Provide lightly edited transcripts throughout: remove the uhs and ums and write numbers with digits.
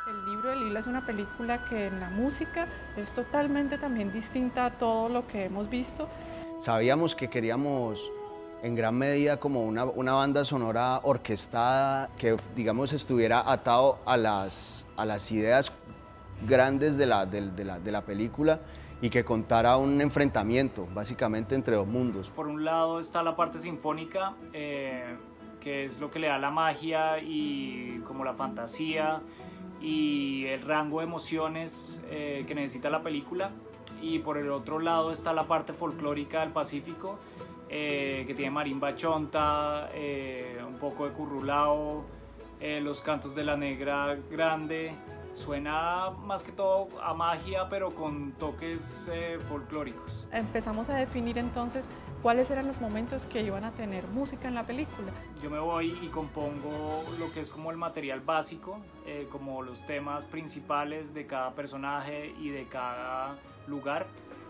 El libro de Lila es una película que en la música es totalmente también distinta a todo lo que hemos visto. Sabíamos que queríamos en gran medida como una banda sonora orquestada que, digamos, estuviera atado a las ideas grandes de la película y que contara un enfrentamiento básicamente entre dos mundos. Por un lado está la parte sinfónica, que es lo que le da la magia y como la fantasía y el rango de emociones que necesita la película. Y por el otro lado está la parte folclórica del Pacífico, que tiene marimba chonta, un poco de currulao, los cantos de la negra grande. Suena más que todo a magia, pero con toques folclóricos. Empezamos a definir entonces cuáles eran los momentos que iban a tener música en la película. Yo me voy y compongo lo que es como el material básico, como los temas principales de cada personaje y de cada lugar.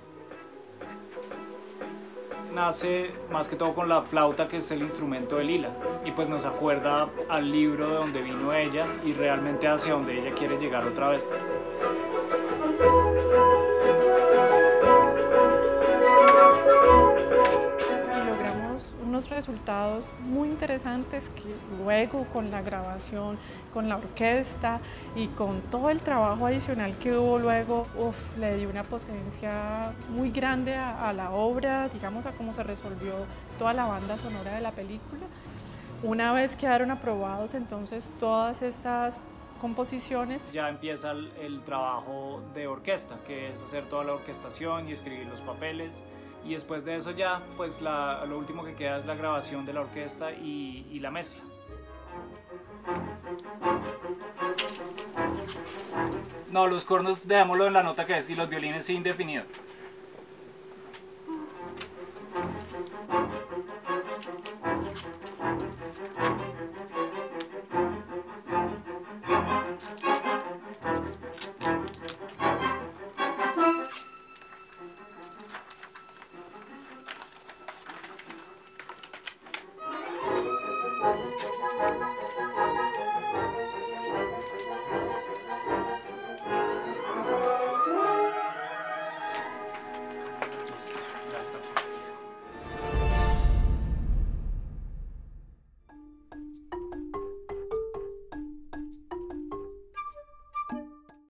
Nace más que todo con la flauta, que es el instrumento de Lila, y pues nos acuerda al libro de donde vino ella y realmente hacia donde ella quiere llegar otra vez. Y logramos unos resultados muy interesantes que luego con la grabación, con la orquesta y con todo el trabajo adicional que hubo luego, le dio una potencia muy grande a la obra, digamos, a cómo se resolvió toda la banda sonora de la película. Una vez quedaron aprobados entonces todas estas composiciones, ya empieza el trabajo de orquesta, que es hacer toda la orquestación y escribir los papeles. Y después de eso ya, pues lo último que queda es la grabación de la orquesta y la mezcla. No, los cornos dejémoslo en la nota que es, y los violines sí indefinidos.